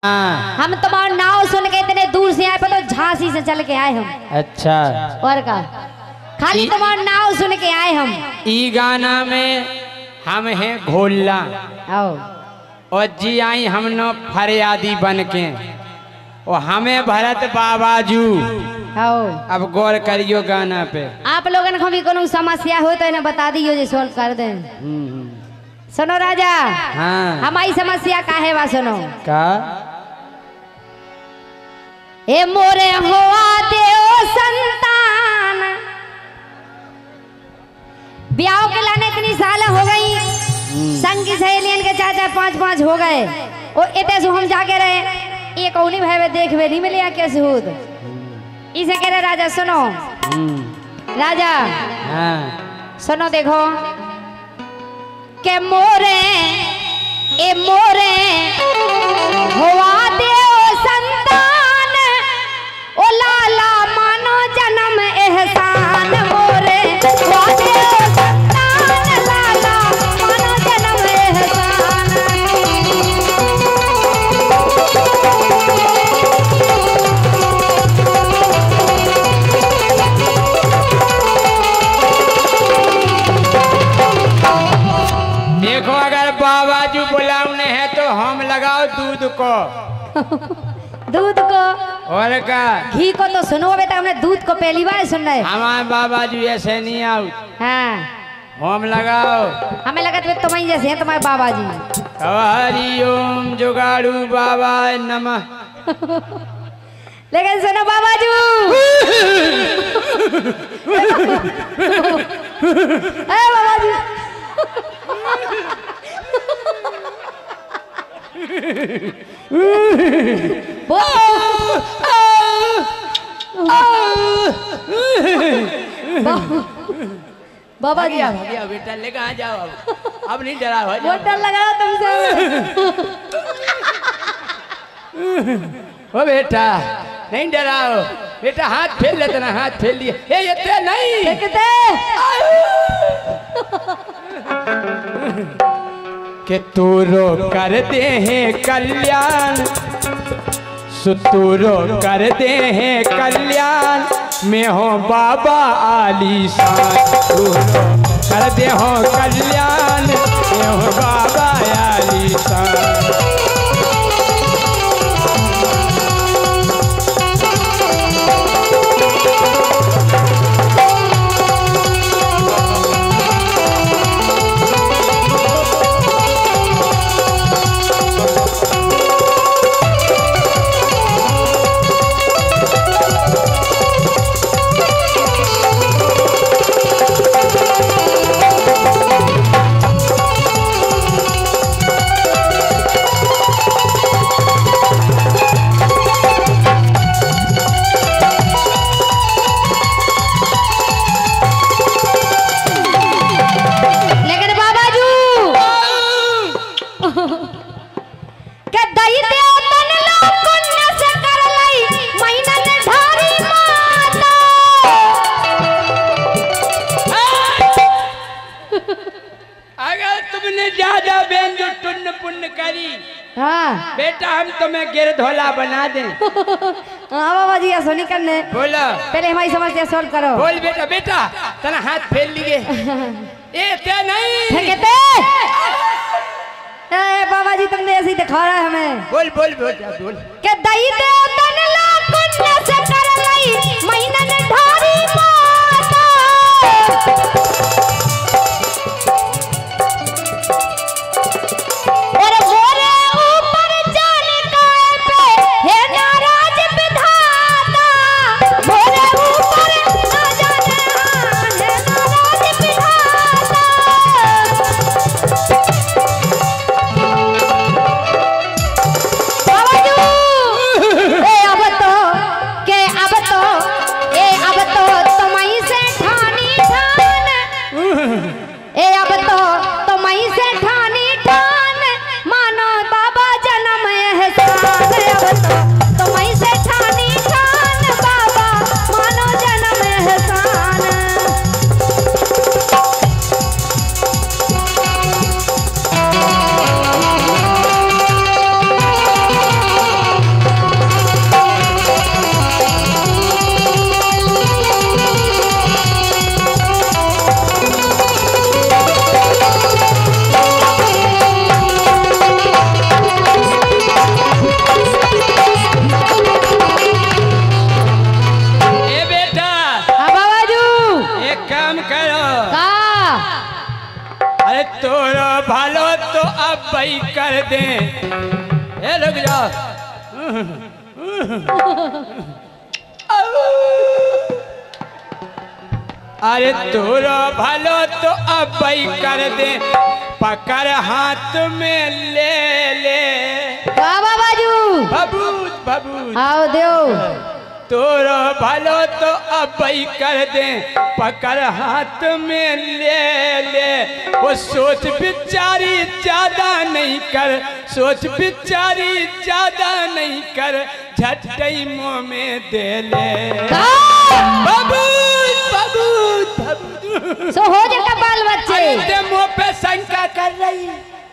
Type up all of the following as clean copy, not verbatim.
हम तुम्हारा नाव सुन के इतने दूर से आए, पर तो झांसी से चल के आए हम। अच्छा, और का खाली तुम्हारा नाव सुन के आए हम। ई गाना में हम हैं घोल्ला और जी आई हम नो फरियादी बन के, और हमें भरत बाबाजू। अब गौर करियो गाना पे। आप लोगन को भी कोनो समस्या हो तो इन्हें बता दियो जो सोल्व कर दें। सुनो राजा, हाँ, हमारी समस्या का है वा सुनो का ए मोरे हुआ देओ संतान, ब्याह के लाने इतनी साल हो गई, संग की सहेलियन के 4-4 5-5 हो गए, और इतने से हम जाके रहे ये कौनी भाई देख वे नहीं मिले कैसे हो। इसे कह रहे राजा सुनो, राजा हाँ, सुनो देखो के मोरे ए मोरे हुआ देओ संतान, ओ लाला मानो जन्म एहसान। मोरे हुआ देओ संतान, लाला मानो जन्म एहसान। देखो अगर बाबाजू बुलाने है तो हम लगाओ दूध को। दूध को और का घी को तो सुनो बेटा, हमने दूध को पहली बार सुन रहे। हमारे बाबाजू ऐसे नहीं आओ। हाँ, हम लगाओ। हमें लगा तुम्हारी जैसे हैं तुम्हारे बाबा जी। हरि ओम जुगाड़ू बाबा नमः। लेकिन सुनो बाबाजू, बाबाजू बाबा जी भैया बेटा लेकर आ जाओ। अब नहीं डरा हो, बहुत डर लग रहा तुमसे। ओ बेटा नहीं डराओ बेटा, हाथ फेर लेते ना, हाथ फेर लिए। ये इतने नहीं कि तूरो कर दे हैं कल्याण, सुतूरो कर दे हैं कल्याण, मैं हो बाबा आलीशान। तूरो कर दे हो कल्याण, मैं हो बाबा आलीशान। बेटा हम तुम्हें गिर धोला बना दें। हाँ बाबा जी ऐसा नहीं करने। बोलो पहले हमारी समस्या सॉल्व करो। बोल बेटा, बेटा तना हाथ फेर लिए। ए ते नहीं बाबा जी तुमने ऐसे ही दिखा रहा है हमें। बोल बोल बेटा बोल। के दई दे तन ला कुन्ने से कर लई महीना ने ढारी माता। अबई कर दे। ए रुक जा। अरे तोरा भलो तो अबई कर दे, पकड़ हाथ में ले ले। बाबाजू बबूत बबूत आओ देव तोरा भलो तो अबई कर दे, पकड़ हाथ में ले ले। वो सोच बिचारी ज्यादा नहीं कर, सोच बिचारी ज्यादा नहीं कर, झटई मुँह में दे ले। बबूत बबूत बबूत सो हो जाएगा बाल बच्चे। अरे मुँह पे शंका कर रही।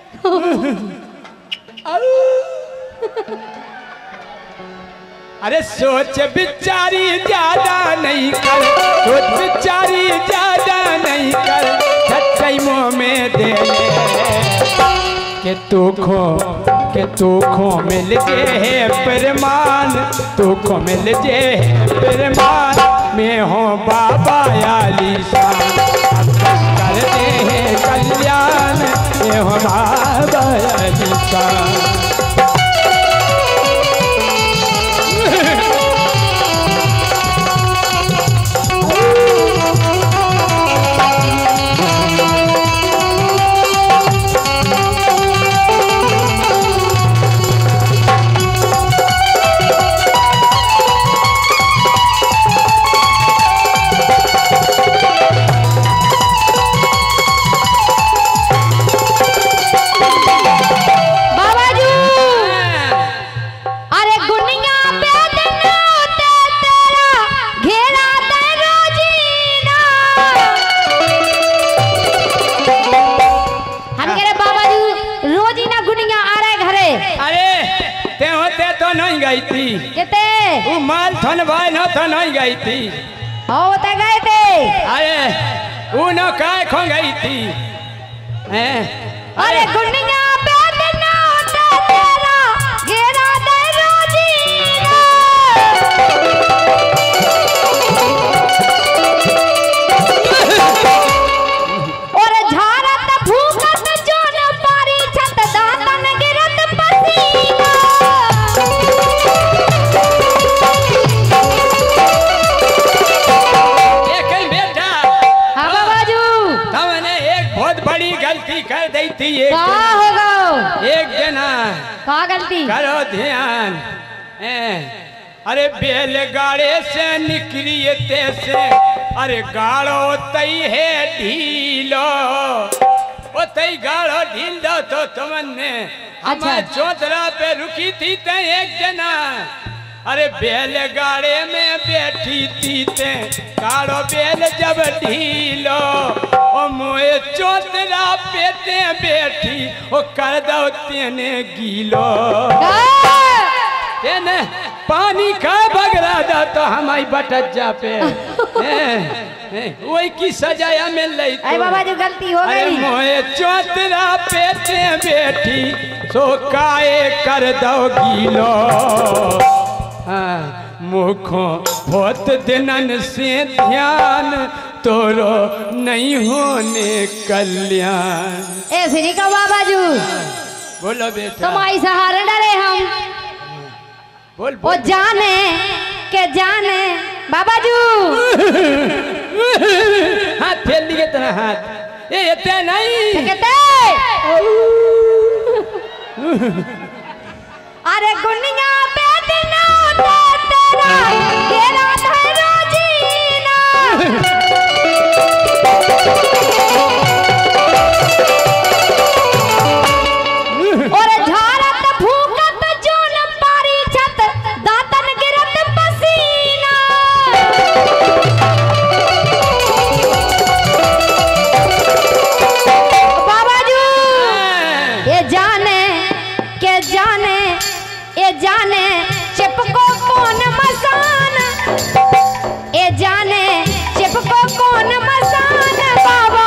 अरे सोच बिचारी ज्यादा नहीं कर, सोच बिचारी ज्यादा नहीं कर, झटई मुँह में दे ले। के तू खो मिल जे है परमान, तू खो मिल जे है परमान, मैं हूँ बाबा आलीशान, कर दे है कल्याण, मैं हूँ बाबा आलीशान। किते माल थन भाई न तो नहीं गई थी। हो तो गए थे। अरे वो न काय खो गई थी। अरे गुनिया पे दिन होता तेरा घेरा दे रोजीना। और झारत भूखत जो न पारी छत दातन गिरत पसीना। कर दी थी एक होगा एक जना का गलती करो ध्यान। अरे बैलगाड़े से निकलिए से, अरे गाड़ो तई है ढीलो, ओ तई गाड़ो ढील दो तो तुमने हमारे चौतरा पे रुकी थी ते एक जना। अरे बैलगाड़े में बैठी थी ते गाड़ो बैल जब ढीलो, ओ मोए चौतरा पेटे बैठी ओ कर दो तेने गीलो। तेने पानी का बगरा दा तो हमारी बटज्जा पे वही की सजाया मिल रही। अरे बाबा जो गलती हो गई। अरे मोए चौतरा पेटे बैठी सो काए कर दो गीलो। मुखों बहुत दिनन से ध्यान तोरो नहीं होने कल्याण। ऐसे नहीं कहो बाबाजू। बोलो बेटा। तुम्हारी सहारे डरे हम। बोल वो जाने के जाने बाबाजू। हाथ फेर लिए तेरा हाथ। ये इतने नहीं। कहते अरे गुनिया पे दिन होता तेरा घेरा दे रोजीना। और झारत भूखत जो न पारी छत दातन गिरत पसीना। बाबाजू ये जाने के जाने ये जाने चिपको कौन मसान, ये जाने चिपको कौन मसान। बाबा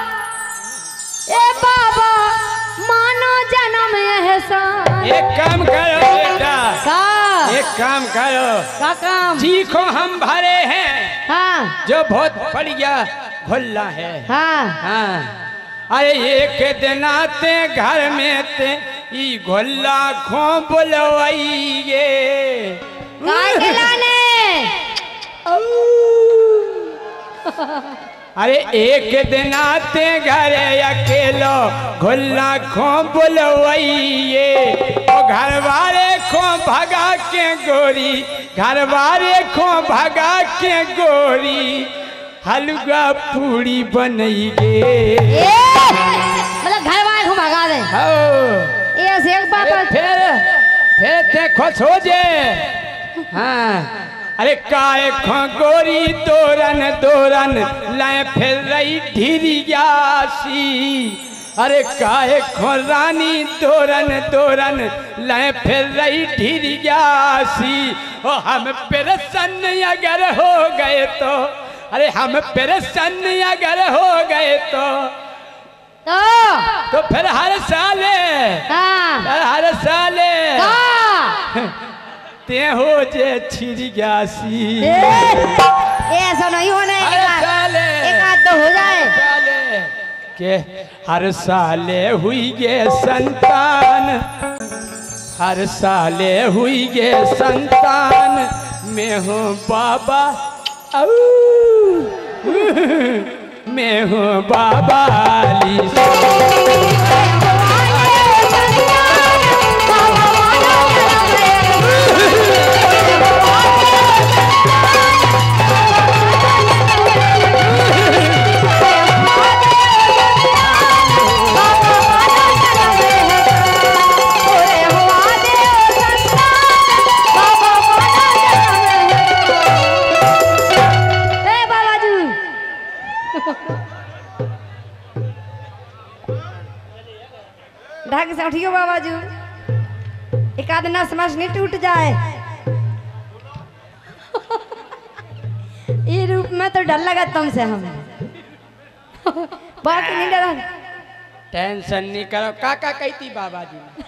ए बाबा मानो जन्म एहसान। एक काम करो बेटा। का एक काम करो। का काम? चीखो हम भरे हैं। हाँ जो बहुत बढ़िया भुल्ला है। हाँ हाँ अरे एक दिन आते घर में ते ई गोल्ला खो बुलवाइए काय के लाने अरे एक दिन आते घर अकेलो गोल्ला खो बुलवाइए ओ घर वाले खो भगा के गोरी घर वाले खो भगा के गोरी हलवा पूरी बनइगे मतलब घर वाले को भगा दे ये से एक बात फिर ते खुश हो जे हाँ अरे काय खो गोरी तोरन तोरन लाए फिर रही ढीरियासी अरे काय खो रानी तोरन तोरन लाए फिर रही ढीरियासी ओ हम प्रसन्न अगर हो गए तो अरे हम प्रसन्न अगर हो गए तो फिर हर साले हर साले ते हो जे छिरियासी ऐसा नहीं होने एक आध तो हो जाए के हर साले हुई गे संतान हर साले हुई गे संतान मैं हूँ बाबा मैं हूँ बाबा ढंग से उठियो बाबाजू एक आध नस नस नहीं टूट जाए ये रूप में तो डर लगा तुमसे हम बाकी नहीं डरा टेंशन नहीं करो काका कहती बाबा जी